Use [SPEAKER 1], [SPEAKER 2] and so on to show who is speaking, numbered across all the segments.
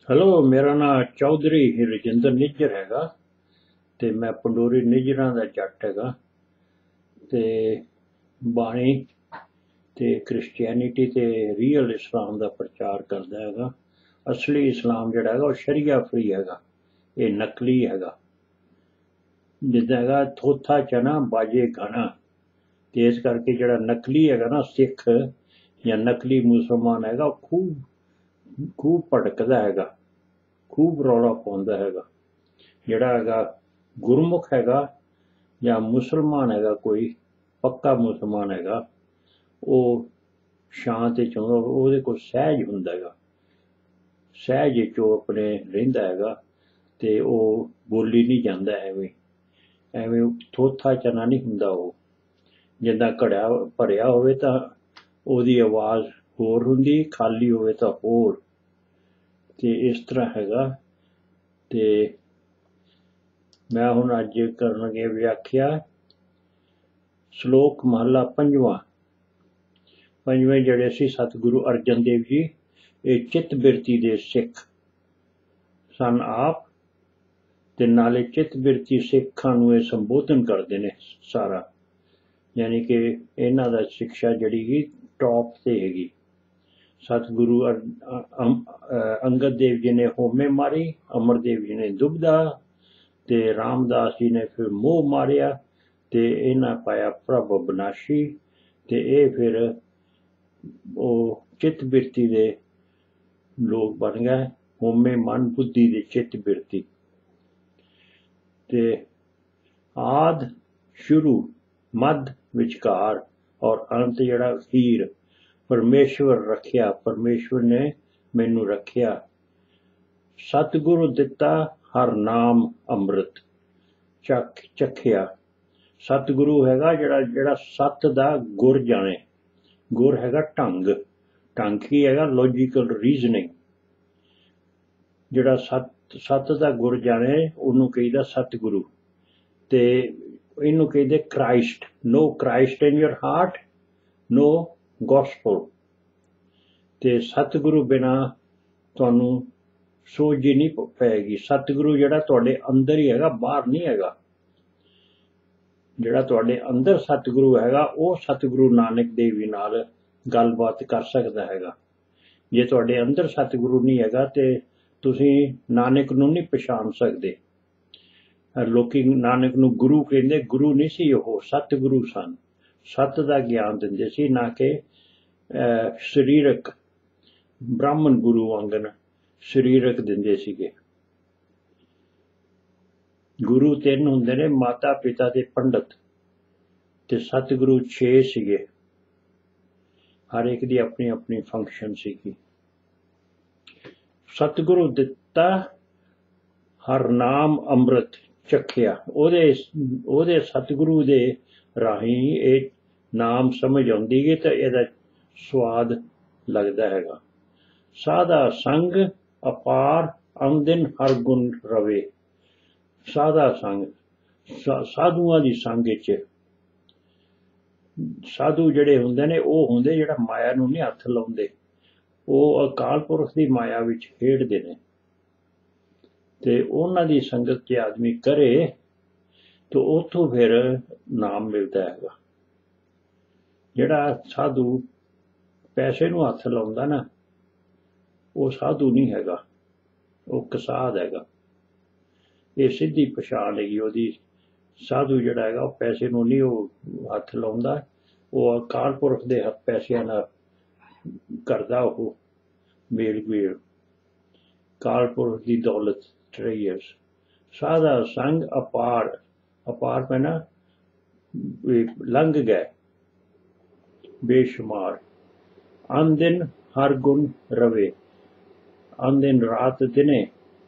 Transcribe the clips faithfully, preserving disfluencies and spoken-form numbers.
[SPEAKER 1] Hello, ਮੇਰਾ ਨਾਮ ਚੌਧਰੀ ਰਜਿੰਦਰ ਨਿੱਜਰ ਹੈਗਾ ਤੇ ਮੈਂ ਪੰਡੋਰੀ ਨਿੱਜਰਾਂ ਦਾ ਜੱਟ ਹੈਗਾ ਤੇ ਬਾਣੀ ਤੇ ਕ੍ਰਿਸਚੀਅਨਿਟੀ ਤੇ ਰੀਅਲ ਇਸਲਾਮ ਦਾ ਪ੍ਰਚਾਰ ਕਰਦਾ ਹੈਗਾ। ਅਸਲੀ ਇਸਲਾਮ ਜਿਹੜਾ ਹੈਗਾ ਉਹ ਸ਼ਰੀਆ ਫਰੀ ਹੈਗਾ, ਇਹ ਨਕਲੀ ਹੈਗਾ। ਜਿੱਦਾਂ ਹੈਗਾ ਥੋਥਾ ਚਨਾ ਬਾਜੇ ਗਾਣਾ, ਤੇ ਇਸ ਕਰਕੇ ਜਿਹੜਾ ਨਕਲੀ ਹੈਗਾ ਨਾ ਸਿੱਖ ਜਾਂ ਨਕਲੀ ਮੁਸਲਮਾਨ ਹੈਗਾ ਉਹ ਖੂਬ ਖੂਬ ਭਟਕਦਾ ਹੈਗਾ, ਖੂਬ ਰੌਲਾ ਪਾਉਂਦਾ ਹੈਗਾ। ਜਿਹੜਾ ਹੈਗਾ ਗੁਰਮੁਖ ਹੈਗਾ ਜਾਂ ਮੁਸਲਮਾਨ ਹੈਗਾ, ਕੋਈ ਪੱਕਾ ਮੁਸਲਮਾਨ ਹੈਗਾ, ਉਹ ਸ਼ਾਂਤ ਵਿੱਚ ਆਉਂਦਾ, ਉਹਦੇ ਕੋਲ ਸਹਿਜ ਹੁੰਦਾ ਹੈਗਾ, ਸਹਿਜ ਵਿੱਚ ਉਹ ਆਪਣੇ ਰਹਿੰਦਾ ਹੈਗਾ ਤੇ ਉਹ ਬੋਲੀ ਨਹੀਂ ਜਾਂਦਾ ਐਵੇਂ ਐਵੇਂ ਥੋਥਾ ਚਨਾ ਨਹੀਂ ਹੁੰਦਾ। ਉਹ ਜਿੱਦਾਂ ਘੜਿਆ ਭਰਿਆ ਹੋਵੇ ਤਾਂ ਉਹਦੀ ਆਵਾਜ਼ ਹੋਰ ਹੁੰਦੀ, ਖਾਲੀ ਹੋਵੇ ਤਾਂ ਹੋਰ, ਤੇ ਇਸ ਤਰ੍ਹਾਂ ਹੈਗਾ। ਤੇ ਮੈਂ ਹੁਣ ਅੱਜ ਕਰਨ ਲੱਗੇ ਵਿਆਖਿਆ ਸ਼ਲੋਕ ਮਹਲਾ ਪੰਜਵਾਂ। ਪੰਜਵੇਂ ਜਿਹੜੇ ਸੀ ਸਤਿਗੁਰੂ ਅਰਜਨ ਦੇਵ ਜੀ, ਇਹ ਚਿੱਤ ਬਿਰਤੀ ਦੇ ਸਿੱਖ ਸਨ ਆਪ, ਤੇ ਨਾਲੇ ਚਿੱਤ ਬਿਰਤੀ ਸਿੱਖਾਂ ਨੂੰ ਇਹ ਸੰਬੋਧਨ ਕਰਦੇ ਨੇ ਸਾਰਾ, ਯਾਨੀ ਕਿ ਇਹਨਾਂ ਦਾ ਸਿੱਖਿਆ ਜਿਹੜੀ ਗੀ ਟੌਪ ਤੇ ਹੈਗੀ। ਸਤਿਗੁਰੂ ਅੰਗਦ ਦੇਵ ਜੀ ਨੇ ਹੋਮੇ ਮਾਰੀ, ਅਮਰਦੇਵ ਜੀ ਨੇ ਦੁਬਦਾ, ਤੇ ਰਾਮਦਾਸ ਜੀ ਨੇ ਫਿਰ ਮੋਹ ਮਾਰਿਆ, ਤੇ ਇਹਨਾਂ ਪਾਇਆ ਪ੍ਰਭ ਬਨਾਸ਼ੀ, ਤੇ ਇਹ ਫਿਰ ਉਹ ਚਿੱਤ ਬਿਰਤੀ ਦੇ ਲੋਕ ਬਣ ਗਏ। ਹੋਮੇ ਮਨ ਬੁੱਧੀ ਦੇ ਚਿੱਤ ਬਿਰਤੀ, ਤੇ ਆਦ ਸ਼ੁਰੂ ਮੱਧ ਵਿਚਕਾਰ ਔਰ ਅੰਤ ਜਿਹੜਾ ਅਖੀਰ ਪਰਮੇਸ਼ਵਰ ਰੱਖਿਆ, ਪਰਮੇਸ਼ਵਰ ਨੇ ਮੈਨੂੰ ਰੱਖਿਆ। ਸਤਿਗੁਰੂ ਦਿੱਤਾ ਹਰ ਨਾਮ ਅੰਮ੍ਰਿਤ ਚੱਖ ਚੱਖਿਆ। ਸਤਿਗੁਰੂ ਹੈਗਾ ਜਿਹੜਾ ਜਿਹੜਾ ਸੱਤ ਦਾ ਗੁਰ ਜਾਣੇ। ਗੁਰ ਹੈਗਾ ਢੰਗ, ਢੰਗ ਕੀ ਹੈਗਾ ਲੌਜੀਕਲ ਰੀਜ਼ਨਿੰਗ। ਜਿਹੜਾ ਸੱਤ ਸੱਤ ਦਾ ਗੁਰ ਜਾਣੇ ਉਹਨੂੰ ਕਹੀਦਾ ਸਤਿਗੁਰੂ, ਤੇ ਇਹਨੂੰ ਕਹਿੰਦੇ Christ. No Christ in your heart, no gospel. ਤੇ ਸਤਿਗੁਰੂ ਬਿਨਾਂ ਤੁਹਾਨੂੰ ਸੋਝ ਹੀ ਨਹੀਂ ਪਏਗੀ। ਸਤਿਗੁਰੂ ਜਿਹੜਾ ਤੁਹਾਡੇ ਅੰਦਰ ਹੀ ਹੈਗਾ, ਬਾਹਰ ਨਹੀਂ ਹੈਗਾ। ਜਿਹੜਾ ਤੁਹਾਡੇ ਅੰਦਰ ਸਤਿਗੁਰੂ ਹੈਗਾ ਉਹ ਸਤਿਗੁਰੂ ਨਾਨਕ ਦੇਵ ਜੀ ਨਾਲ ਗੱਲਬਾਤ ਕਰ ਸਕਦਾ ਹੈਗਾ। ਜੇ ਤੁਹਾਡੇ ਅੰਦਰ ਸਤਿਗੁਰੂ ਨਹੀਂ ਹੈਗਾ ਤੇ ਤੁਸੀਂ ਨਾਨਕ ਨੂੰ ਨਹੀਂ ਪਛਾਣ ਸਕਦੇ। ਲੋਕੀ ਨਾਨਕ ਨੂੰ ਗੁਰੂ ਕਹਿੰਦੇ, ਗੁਰੂ ਨਹੀਂ ਸੀ ਉਹ, ਸਤਿਗੁਰੂ ਸਨ। ਸੱਤ ਦਾ ਗਿਆਨ ਦਿੰਦੇ ਸੀ, ਨਾ ਕਿ ਸਰੀਰਕ ਬ੍ਰਾਹਮਣ ਗੁਰੂ ਵਾਂਗਨ ਸਰੀਰਕ ਦਿੰਦੇ ਸੀਗੇ। ਗੁਰੂ ਤਿੰਨ ਹੁੰਦੇ ਨੇ, ਮਾਤਾ ਪਿਤਾ ਤੇ ਪੰਡਤ, ਤੇ ਸਤਿਗੁਰੂ ਛੇ ਸੀਗੇ। ਹਰ ਇੱਕ ਦੀ ਆਪਣੀ ਆਪਣੀ ਫੰਕਸ਼ਨ ਸੀਗੀ। ਸਤਿਗੁਰੂ ਦਿੱਤਾ ਹਰ ਨਾਮ ਅੰਮ੍ਰਿਤ ਚੱਖਿਆ। ਉਹਦੇ ਉਹਦੇ ਸਤਿਗੁਰੂ ਦੇ ਰਾਹੀਂ ਇਹ ਨਾਮ ਸਮਝ ਆਉਂਦੀ ਹੈ ਤਾਂ ਇਹਦਾ ਸਵਾਦ ਲੱਗਦਾ ਹੈਗਾ। ਸਾਧਾ ਸੰਗ ਅਪਾਰ ਆਮਦਨ ਹਰ ਗੁਣ ਰਵੇ। ਸਾਧਾ ਸੰਗ, ਸਾਧੂਆਂ ਦੀ ਸੰਗ ਵਿੱਚ। ਸਾਧੂ ਜਿਹੜੇ ਹੁੰਦੇ ਨੇ ਉਹ ਹੁੰਦੇ ਜਿਹੜਾ ਮਾਇਆ ਨੂੰ ਨਹੀਂ ਹੱਥ ਲਾਉਂਦੇ, ਉਹ ਅਕਾਲ ਪੁਰਖ ਦੀ ਮਾਇਆ ਵਿੱਚ ਖੇਡਦੇ ਨੇ, ਤੇ ਉਹਨਾਂ ਦੀ ਸੰਗਤ ਜੇ ਆਦਮੀ ਕਰੇ ਤਾਂ ਉੱਥੋਂ ਫਿਰ ਨਾਮ ਮਿਲਦਾ ਹੈਗਾ। ਜਿਹੜਾ ਸਾਧੂ ਪੈਸੇ ਨੂੰ ਹੱਥ ਲਾਉਂਦਾ ਨਾ, ਉਹ ਸਾਧੂ ਨਹੀਂ ਹੈਗਾ, ਉਹ ਕਸਾਦ ਹੈਗਾ। ਇਹ ਸਿੱਧੀ ਪਛਾਣ ਹੈਗੀ ਉਹਦੀ। ਸਾਧੂ ਜਿਹੜਾ ਹੈਗਾ ਉਹ ਪੈਸੇ ਨੂੰ ਨਹੀਂ ਉਹ ਹੱਥ ਲਾਉਂਦਾ, ਉਹ ਅਕਾਲ ਪੁਰਖ ਦੇ ਪੈਸਿਆਂ ਨਾਲ ਕਰਦਾ ਉਹ ਮੇਲ ਮੇਲ, ਅਕਾਲ ਪੁਰਖ ਦੀ ਦੌਲਤ ਟਰੇਅਰਸ। ਸਾਧਾ ਸੰਗ ਅਪਾਰ, ਅਪਾਰ ਪੈਣਾ ਲੰਘ ਗਏ, ਬੇਸ਼ੁਮਾਰ। ਅਨ ਦਿਨ ਹਰ ਗੁਣ ਰਵੇ। ਅਨ ਦਿਨ ਰਾਤ ਦਿਨੇ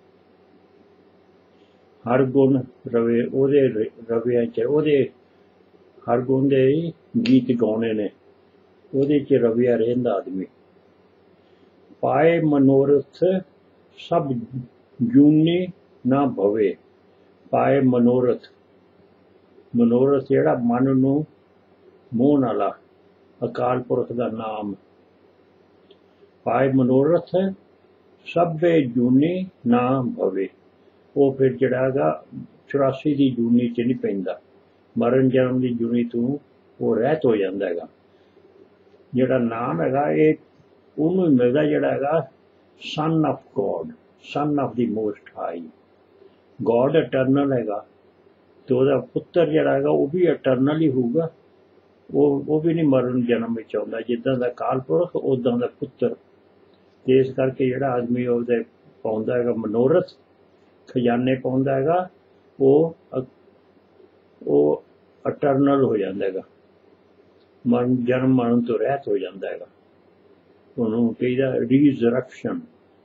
[SPEAKER 1] ਹਰ ਗੁਣ ਰਵੇ, ਉਹਦੇ ਰਵਿਆਂ ਚ, ਉਹਦੇ ਹਰ ਗੁਣ ਦੇ ਗੀਤ ਗਾਉਣੇ ਨੇ, ਉਹਦੇ ਚ ਰਵਿਆ ਰਹਿੰਦਾ ਆਦਮੀ। ਪਾਏ ਮਨੋਰਥ ਸਭ ਜੂਨੀ ਨਾ ਭਵੇ। ਪਾਏ ਮਨੋਰਥ, ਮਨੋਰਥ ਜਿਹੜਾ ਮਨ ਨੂੰ ਮੋਹਣ ਵਾਲਾ, ਅਕਾਲ ਪੁਰਖ ਦਾ ਨਾਮ। ਪਾਏ ਮਨੋਰਥ ਸਭੇ ਜੂਨੀ ਨਾ ਭਵੇ, ਉਹ ਫਿਰ ਜਿਹੜਾ ਹੈਗਾ ਚੁਰਾਸੀ ਦੀ ਜੂਨੀ ਚ ਨਹੀਂ ਪੈਂਦਾ, ਮਰਨ ਜਨਮ ਦੀ ਜੂਨੀ ਤੋਂ ਉਹ ਰਹਿਤ ਹੋ ਜਾਂਦਾ ਹੈਗਾ। ਜਿਹੜਾ ਨਾਮ ਹੈਗਾ ਇਹ ਉਹਨੂੰ ਹੀ ਮਿਲਦਾ ਜਿਹੜਾ ਹੈਗਾ son of God, son of the most high. God eternal ਹੈਗਾ ਤੇ ਉਹਦਾ ਪੁੱਤਰ ਜਿਹੜਾ ਹੈਗਾ ਉਹ ਵੀ ਇਟਰਨਲ ਹੀ ਹੋਊਗਾ, ਉਹ ਉਹ ਵੀ ਨਹੀਂ ਮਰਨ ਜਨਮ ਵਿੱਚ ਆਉਂਦਾ। ਜਿੱਦਾਂ ਦਾ ਕਾਲ ਪੁਰਖ ਉੱਦਾਂ ਦਾ ਪੁੱਤਰ। ਤੇ ਇਸ ਕਰਕੇ ਜਿਹੜਾ ਆਦਮੀ ਉਹਦੇ ਪਾਉਂਦਾ ਹੈਗਾ ਮਨੋਰਥ, ਖਜ਼ਾਨੇ ਪਾਉਂਦਾ ਹੈਗਾ, ਉਹ ਉਹ ਇਟਰਨਲ ਹੋ ਜਾਂਦਾ ਹੈਗਾ, ਮਰਨ ਜਨਮ ਮਰਨ ਤੋਂ ਰਹਿਤ ਹੋ ਜਾਂਦਾ ਹੈਗਾ। ਉਹਨੂੰ ਕਹੀਦਾ ਰੀਜ਼ਰੈਕਸ਼ਨ।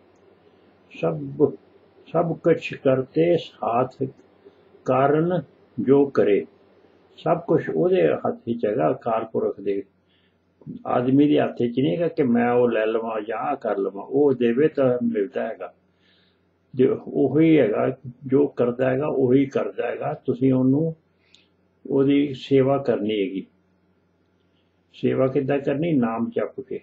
[SPEAKER 1] ਸਭ ਸਭ ਕੁਛ ਕਰਤੇ ਸਾਥ ਕਾਰਨ ਜੋ ਕਰੇ, ਸਭ ਕੁਛ ਉਹਦੇ ਹੱਥ ਵਿੱਚ ਹੈਗਾ, ਅਕਾਲ ਪੁਰਖ ਦੇ। ਆਦਮੀ ਦੇ ਹੱਥ 'ਚ ਨਹੀਂ ਹੈਗਾ ਕਿ ਮੈਂ ਉਹ ਲੈ ਲਵਾਂ ਜਾਂ ਆਹ ਕਰ ਲਵਾਂ, ਉਹ ਦੇਵੇ ਤਾਂ ਮਿਲਦਾ ਹੈਗਾ। ਜੇ ਉਹੀ ਹੈਗਾ ਜੋ ਕਰਦਾ ਹੈਗਾ ਉਹੀ ਕਰਦਾ ਹੈਗਾ। ਤੁਸੀਂ ਉਹਨੂੰ ਉਹਦੀ ਸੇਵਾ ਕਰਨੀ ਹੈਗੀ। ਸੇਵਾ ਕਿੱਦਾਂ ਕਰਨੀ? ਨਾਮ ਜਪ ਕੇ।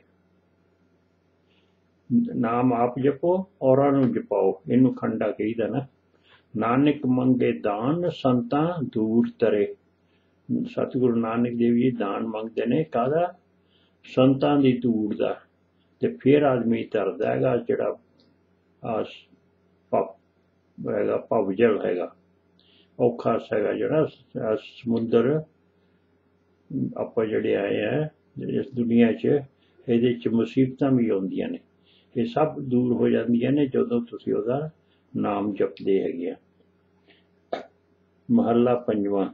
[SPEAKER 1] ਨਾਮ ਆਪ ਜਪੋ, ਔਰਾਂ ਨੂੰ ਜਪਾਓ। ਇਹਨੂੰ ਖੰਡਾ ਕਹੀਦਾ ਨਾ। ਨਾਨਕ ਮੰਗੇ ਦਾਨ ਸੰਤਾਂ ਦੂਰ ਤਰੇ। ਸਤਿਗੁਰੂ ਨਾਨਕ ਦੇਵ ਜੀ ਦਾਨ ਮੰਗਦੇ ਨੇ ਕਾਹਦਾ? ਸੰਤਾਂ ਦੀ ਧੂੜ ਦਾ। ਤੇ ਫਿਰ ਆਦਮੀ ਤਰਦਾ ਹੈਗਾ ਜਿਹੜਾ ਆਸ ਭਵ ਹੈਗਾ, ਭਵਜਲ ਹੈਗਾ, ਔਖਾ ਹੈਗਾ ਜਿਹੜਾ ਸਮੁੰਦਰ ਆਪਾਂ ਜਿਹੜੇ ਆਏ ਆ ਇਸ ਦੁਨੀਆ 'ਚ, ਇਹਦੇ 'ਚ ਮੁਸੀਬਤਾਂ ਵੀ ਆਉਂਦੀਆਂ ਨੇ, ਇਹ ਸਭ ਦੂਰ ਹੋ ਜਾਂਦੀਆਂ ਨੇ ਜਦੋਂ ਤੁਸੀਂ ਉਹਦਾ ਨਾਮ ਜਪਦੇ ਹੈਗੇ ਆ। ਮਹੱਲਾ ਪੰਜਵਾਂ।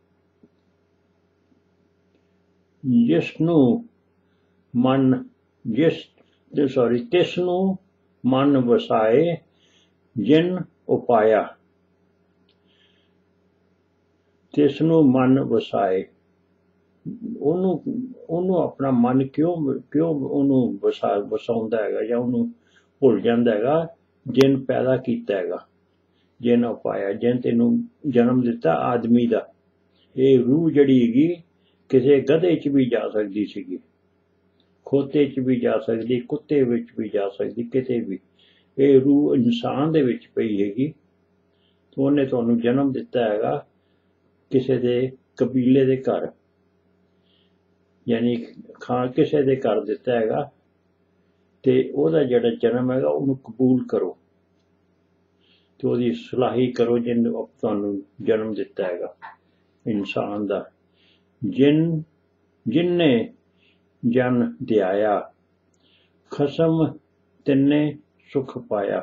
[SPEAKER 1] ਜਿਸ ਨੂੰ ਮਨ ਜਿਸ ਸੌਰੀ ਤਿਸ ਨੂੰ ਮਨ ਵਸਾਏ ਜਿਨ ਉਪਾਇਆ। ਤਿਸ ਨੂੰ ਮਨ ਵਸਾਏ, ਉਹਨੂੰ ਉਹਨੂੰ ਆਪਣਾ ਮਨ ਕਿਉਂ ਕਿਉਂ ਉਹਨੂੰ ਵਸਾ ਵਸਾਉਂਦਾ ਹੈਗਾ ਜਾਂ ਉਹਨੂੰ ਭੁੱਲ ਜਾਂਦਾ ਹੈਗਾ? ਜਿਨ ਪੈਦਾ ਕੀਤਾ ਹੈਗਾ, ਜਿਨ ਉਪਾਇਆ, ਜਿਨ ਤੈਨੂੰ ਜਨਮ ਦਿੱਤਾ ਆਦਮੀ ਦਾ। ਇਹ ਰੂਹ ਜਿਹੜੀ ਹੈਗੀ ਕਿਸੇ ਗਧੇ 'ਚ ਵੀ ਜਾ ਸਕਦੀ ਸੀਗੀ, ਖੋਤੇ 'ਚ ਵੀ ਜਾ ਸਕਦੀ, ਕੁੱਤੇ ਵਿੱਚ ਵੀ ਜਾ ਸਕਦੀ, ਕਿਤੇ ਵੀ। ਇਹ ਰੂਹ ਇਨਸਾਨ ਦੇ ਵਿੱਚ ਪਈ ਹੈਗੀ। ਉਹਨੇ ਤੁਹਾਨੂੰ ਜਨਮ ਦਿੱਤਾ ਹੈਗਾ ਕਿਸੇ ਦੇ ਕਬੀਲੇ ਦੇ ਘਰ, ਯਾਨੀ ਖਾਂ ਕਿਸੇ ਦੇ ਘਰ ਦਿੱਤਾ ਹੈਗਾ। ਤੇ ਉਹਦਾ ਜਿਹੜਾ ਜਨਮ ਹੈਗਾ ਉਹਨੂੰ ਕਬੂਲ ਕਰੋ ਤੇ ਉਹਦੀ ਸਲਾਹੀ ਕਰੋ ਜਿਹਨੂੰ ਤੁਹਾਨੂੰ ਜਨਮ ਦਿੱਤਾ ਹੈਗਾ ਇਨਸਾਨ ਦਾ। ਜਿਨ ਜਿਨਨੇ ਜਨ ਧਿਆਇਆ ਖਸਮ ਤਿੰਨੇ ਸੁਖ ਪਾਇਆ।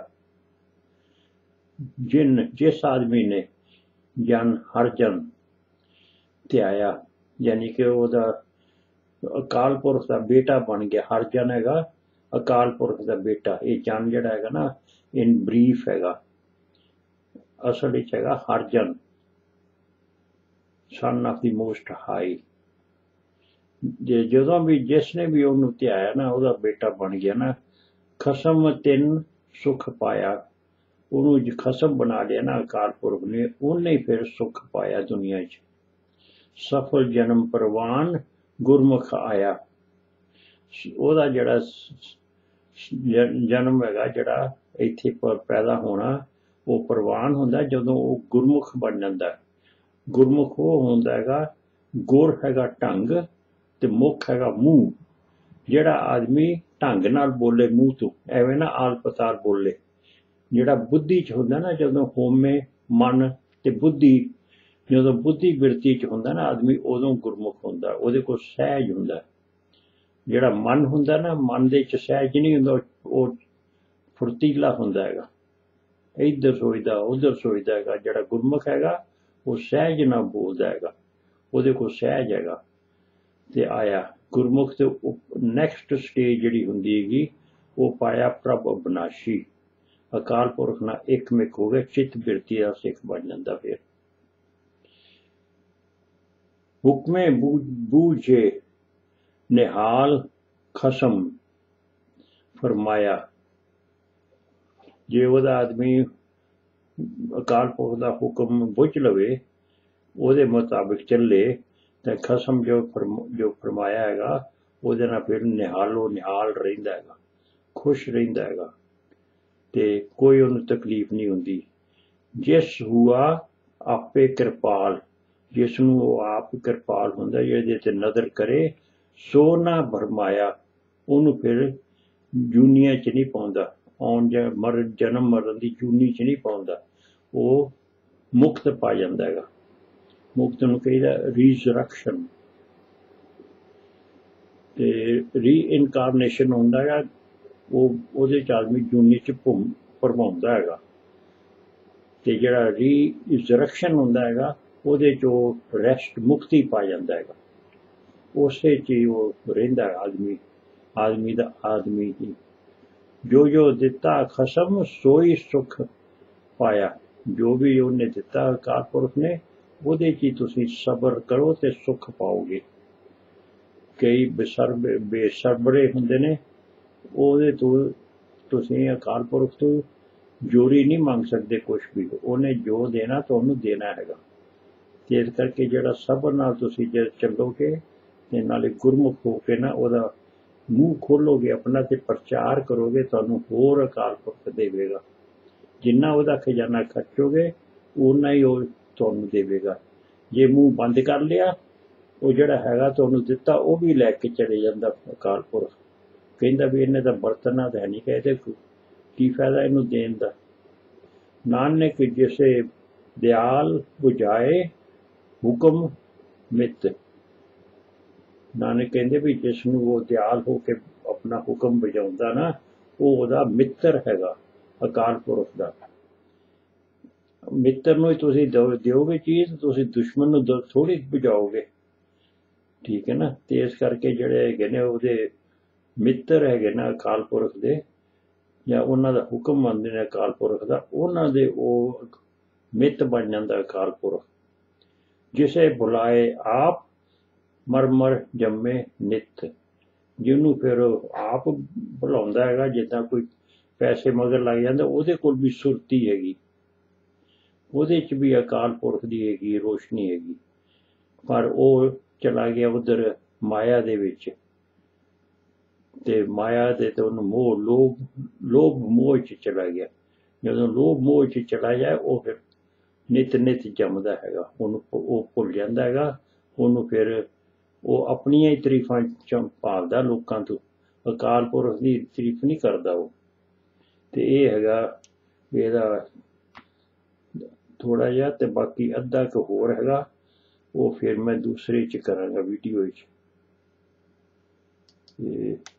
[SPEAKER 1] ਜਿਨ ਜਿਸ ਆਦਮੀ ਨੇ ਜਨ ਹਰ ਜਨ ਧਿਆਇਆ, ਯਾਨੀ ਕਿ ਉਹਦਾ ਅਕਾਲ ਪੁਰਖ ਦਾ ਬੇਟਾ ਬਣ ਗਿਆ। ਹਰ ਜਨ ਹੈਗਾ ਅਕਾਲ ਪੁਰਖ ਦਾ ਬੇਟਾ। ਇਹ ਜਨ ਜਿਹੜਾ ਹੈਗਾ ਨਾ ਇਨ ਬਰੀਫ ਹੈਗਾ, ਅਸਲ ਵਿੱਚ ਹੈਗਾ ਹਰ ਜਨ, son of the most high. ਜੇ ਜਦੋਂ ਵੀ ਜਿਸ ਨੇ ਵੀ ਉਹਨੂੰ ਧਿਆਇਆ ਨਾ ਉਹਦਾ ਬੇਟਾ ਬਣ ਗਿਆ ਨਾ। ਖਸਮ ਤਿੰਨ ਸੁਖ ਪਾਇਆ, ਉਹਨੂੰ ਖਸਮ ਬਣਾ ਲਿਆ ਨਾ ਅਕਾਲ ਪੁਰਖ ਨੇ, ਉਹਨੇ ਹੀ ਫਿਰ ਸੁੱਖ ਪਾਇਆ ਦੁਨੀਆ 'ਚ। ਸਫਲ ਜਨਮ ਪ੍ਰਵਾਨ ਗੁਰਮੁਖ ਆਇਆ। ਉਹਦਾ ਜਿਹੜਾ ਜਨਮ ਹੈਗਾ ਜਿਹੜਾ ਇੱਥੇ ਪੈਦਾ ਹੋਣਾ ਉਹ ਪ੍ਰਵਾਨ ਹੁੰਦਾ ਜਦੋਂ ਉਹ ਗੁਰਮੁਖ ਬਣ ਜਾਂਦਾ। ਗੁਰਮੁਖ ਉਹ ਹੁੰਦਾ ਹੈਗਾ, ਗੁਰ ਹੈਗਾ ਢੰਗ ਤੇ ਮੁਖ ਹੈਗਾ ਮੂੰਹ। ਜਿਹੜਾ ਆਦਮੀ ਢੰਗ ਨਾਲ ਬੋਲੇ ਮੂੰਹ ਤੋਂ, ਐਵੇਂ ਨਾ ਆਲ ਪਤਾਰ ਬੋਲੇ। ਜਿਹੜਾ ਬੁੱਧੀ 'ਚ ਹੁੰਦਾ ਨਾ, ਜਦੋਂ ਹੋਮੇ ਮਨ ਤੇ ਬੁੱਧੀ, ਜਦੋਂ ਬੁੱਧੀ ਬਿਰਤੀ 'ਚ ਹੁੰਦਾ ਨਾ ਆਦਮੀ, ਉਦੋਂ ਗੁਰਮੁਖ ਹੁੰਦਾ। ਉਹਦੇ ਕੋਲ ਸਹਿਜ ਹੁੰਦਾ। ਜਿਹੜਾ ਮਨ ਹੁੰਦਾ ਨਾ, ਮਨ ਦੇ 'ਚ ਸਹਿਜ ਨਹੀਂ ਹੁੰਦਾ, ਉਹ ਫੁਰਤੀਲਾ ਹੁੰਦਾ ਹੈਗਾ, ਇੱਧਰ ਸੋਚਦਾ ਉੱਧਰ ਸੋਚਦਾ ਹੈਗਾ। ਜਿਹੜਾ ਗੁਰਮੁਖ ਹੈਗਾ ਉਹ ਸਹਿਜ ਨਾਲ ਬੋਲਦਾ ਹੈਗਾ, ਉਹਦੇ ਕੋਲ ਸਹਿਜ ਹੈਗਾ। ਤੇ ਆਇਆ ਗੁਰਮੁਖ ਤੇ ਨੈਕਸਟ ਸਟੇਜ ਜਿਹੜੀ ਹੁੰਦੀ ਹੈਗੀ ਉਹ ਪਾਇਆ ਪ੍ਰਭ ਅਬਨਾਸ਼ੀ। ਅਕਾਲ ਪੁਰਖ ਨਾਲ ਇੱਕ ਮਿਕ ਹੋ ਗਿਆ, ਚਿੱਤ ਬਿਰਤੀ ਦਾ ਸਿੱਖ ਬਣ ਜਾਂਦਾ। ਫਿਰ ਹੁਕਮੇ ਬੂਝੇ ਨਿਹਾਲ ਖਸਮ ਫਰਮਾਇਆ। ਜੇ ਉਹਦਾ ਆਦਮੀ ਅਕਾਲ ਪੁਰਖ ਦਾ ਹੁਕਮ ਬੁੱਝ ਲਵੇ, ਉਹਦੇ ਮੁਤਾਬਿਕ ਚੱਲੇ, ਤਾਂ ਖਸਮ ਜੋ ਫਰਮ ਜੋ ਫਰਮਾਇਆ ਹੈਗਾ ਉਹਦੇ ਨਾਲ ਫਿਰ ਨਿਹਾਲੋ ਨਿਹਾਲ ਰਹਿੰਦਾ ਹੈਗਾ, ਖੁਸ਼ ਰਹਿੰਦਾ ਹੈਗਾ। ਤੇ ਕੋਈ ਉਹਨੂੰ ਤਕਲੀਫ ਨਹੀਂ ਹੁੰਦੀ। ਜਿਸ ਹੁਆ ਆਪੇ ਕਿਰਪਾਲ, ਜਿਸ ਨੂੰ ਉਹ ਆਪ ਕਿਰਪਾਲ ਹੁੰਦਾ, ਜਿਹਦੇ ਤੇ ਨਜ਼ਰ ਕਰੇ ਸੋ ਨਾ ਭਰਮਾਇਆ, ਉਹਨੂੰ ਫਿਰ ਜੂਨੀਆਂ ਚ ਨਹੀਂ ਪਾਉਂਦਾ, ਆਉਣ ਜਾਂ ਮਰ ਜਨਮ ਮਰਨ ਦੀ ਜੂਨੀ ਚ ਨਹੀਂ ਪਾਉਂਦਾ, ਉਹ ਮੁਕਤ ਪਾ ਜਾਂਦਾ ਹੈਗਾ। ਮੁਕਤ ਨੂੰ ਕਹੀਦਾ ਰੀਜ਼ਰੈਕਸ਼ਨ। ਤੇ ਰੀਇਨਕਾਰਨੇਸ਼ਨ ਹੁੰਦਾ ਹੈਗਾ, ਉਹ ਉਹਦੇ ਚ ਆਦਮੀ ਜੂਨੀ ਚ ਘੁੰਮ ਭਰਮਾਉਂਦਾ ਹੈਗਾ। ਤੇ ਜਿਹੜਾ ਰੀਜ਼ਰੈਕਸ਼ਨ ਹੁੰਦਾ ਹੈਗਾ, ਉਹਦੇ ਚ ਉਹ ਰੈਸਟ ਮੁਕਤੀ ਪਾ ਜਾਂਦਾ ਹੈਗਾ, ਉਸੇ ਚ ਹੀ ਉਹ ਰਹਿੰਦਾ ਆਦਮੀ, ਆਦਮੀ ਦਾ ਆਦਮੀ ਹੀ। ਜੋ ਜੋ ਦਿੱਤਾ ਖਸਮ ਸੋਈ ਸੁਖ ਪਾਇਆ, ਜੋ ਵੀ ਉਹਨੇ ਦਿੱਤਾ ਅਕਾਲ ਪੁਰਖ ਨੇ, ਉਹਦੇ ਚ ਹੀ ਤੁਸੀਂ ਸਬਰ ਕਰੋ ਤੇ ਸੁੱਖ ਪਾਓਗੇ। ਕਈ ਬੇਸਰਬੇ ਬੇਸਰਬਰੇ ਹੁੰਦੇ ਨੇ, ਉਹਦੇ ਤੋਂ ਤੁਸੀਂ ਅਕਾਲ ਪੁਰਖ ਤੋਂ ਜੋਰੀ ਨਹੀਂ ਮੰਗ ਸਕਦੇ ਕੁਛ ਵੀ, ਉਹਨੇ ਜੋ ਦੇਣਾ ਤੁਹਾਨੂੰ ਦੇਣਾ ਹੈਗਾ। ਤੇ ਇਸ ਕਰਕੇ ਜਿਹੜਾ ਸਬਰ ਨਾਲ ਤੁਸੀਂ ਜੇ ਚੱਲੋਗੇ ਤੇ ਨਾਲੇ ਗੁਰਮੁਖ ਹੋ ਕੇ ਨਾ ਉਹਦਾ ਮੂੰਹ ਖੋਲੋਗੇ ਆਪਣਾ ਤੇ ਪ੍ਰਚਾਰ ਕਰੋਗੇ, ਤੁਹਾਨੂੰ ਹੋਰ ਅਕਾਲ ਪੁਰਖ ਦੇਵੇਗਾ। ਜਿੰਨਾ ਉਹਦਾ ਖਜ਼ਾਨਾ ਖਰਚੋਗੇ ਓਨਾ ਹੀ ਉਹ ਤੁਹਾਨੂੰ ਦੇਵੇਗਾ। ਜੇ ਮੂੰਹ ਬੰਦ ਕਰ ਲਿਆ, ਉਹ ਜਿਹੜਾ ਹੈਗਾ ਤੁਹਾਨੂੰ ਦਿੱਤਾ ਉਹ ਵੀ ਲੈ ਕੇ ਚਲੇ ਜਾਂਦਾ ਅਕਾਲ ਪੁਰਖ। ਕਹਿੰਦਾ ਵੀ ਇਹਨੇ ਤਾਂ ਬਰਤਨਾ ਤਾਂ ਹੈ ਨਹੀਂ, ਕਹਿੰਦੇ ਕੀ ਫਾਇਦਾ ਇਹਨੂੰ ਦੇਣ ਦਾ। ਨਾਨਕ ਜਿਸੇ ਦਿਆਲ ਬੁਝਾਏ ਹੁਕਮ ਮਿੱਤ, ਨਾਨਕ ਕਹਿੰਦੇ ਵੀ ਜਿਸ ਨੂੰ ਉਹ ਦਿਆਲ ਹੋ ਕੇ ਆਪਣਾ ਹੁਕਮ ਬੁਝਾਉਂਦਾ ਨਾ, ਉਹ ਉਹਦਾ ਮਿੱਤਰ ਹੈਗਾ ਅਕਾਲ ਪੁਰਖ ਦਾ। ਮਿੱਤਰ ਨੂੰ ਹੀ ਤੁਸੀਂ ਦਿਓਗੇ ਚੀਜ਼, ਤੁਸੀਂ ਦੁਸ਼ਮਣ ਨੂੰ ਥੋੜ੍ਹੀ ਬੁਝਾਓਗੇ, ਠੀਕ ਹੈ ਨਾ। ਤੇ ਇਸ ਕਰਕੇ ਜਿਹੜੇ ਹੈਗੇ ਨੇ ਉਹਦੇ ਮਿੱਤਰ ਹੈਗੇ ਨਾ ਅਕਾਲ ਪੁਰਖ ਦੇ, ਜਾਂ ਉਹਨਾਂ ਦਾ ਹੁਕਮ ਮੰਨਦੇ ਨੇ ਅਕਾਲ ਪੁਰਖ ਦਾ, ਉਹਨਾਂ ਦੇ ਉਹ ਮਿੱਤ ਬਣ ਜਾਂਦਾ ਅਕਾਲ ਪੁਰਖ। ਜਿਸੇ ਬੁਲਾਏ ਆਪ ਮਰ ਮਰ ਜੰਮੇ ਨਿੱਤ, ਜਿਹਨੂੰ ਫਿਰ ਆਪ ਬੁਲਾਉਂਦਾ ਹੈਗਾ, ਜਿੱਦਾਂ ਕੋਈ ਪੈਸੇ ਮਗਰ ਲੱਗ ਜਾਂਦਾ, ਉਹਦੇ ਕੋਲ ਵੀ ਸੁਰਤੀ ਹੈਗੀ, ਉਹਦੇ ਚ ਵੀ ਅਕਾਲ ਪੁਰਖ ਦੀ ਹੈਗੀ ਰੋਸ਼ਨੀ ਹੈਗੀ। ਪਰ ਉਹ ਚਲਾ ਗਿਆ ਉਧਰ ਮਾਇਆ ਦੇ ਵਿੱਚ, ਤੇ ਮਾਇਆ ਦੇ ਤੇ ਉਹਨੂੰ ਮੋਹ ਲੋਭ ਲੋਭ ਮੋਹ ਚ ਚਲਾ ਗਿਆ। ਜਦੋਂ ਲੋਭ ਮੋਹ ਚ ਚਲਾ ਜਾਏ, ਉਹ ਫਿਰ ਨਿਤ ਨਿਤ ਜੰਮਦਾ ਹੈਗਾ, ਉਹਨੂੰ ਉਹ ਭੁੱਲ ਜਾਂਦਾ ਹੈਗਾ। ਉਹਨੂੰ ਫਿਰ ਉਹ ਆਪਣੀਆਂ ਹੀ ਤਾਰੀਫਾਂ ਚ ਭਾਲਦਾ ਲੋਕਾਂ ਤੋਂ, ਅਕਾਲ ਪੁਰਖ ਦੀ ਤਾਰੀਫ ਨਹੀਂ ਕਰਦਾ ਉਹ। ਤੇ ਇਹ ਹੈਗਾ ਇਹਦਾ ਥੋੜਾ ਜਿਹਾ, ਤੇ ਬਾਕੀ ਅੱਧਾ ਕੁ ਹੋਰ ਹੈਗਾ, ਉਹ ਫਿਰ ਮੈਂ ਦੂਸਰੇ ਚ ਕਰਾਂਗਾ ਵੀਡੀਓ ਵਿੱਚ। ਤੇ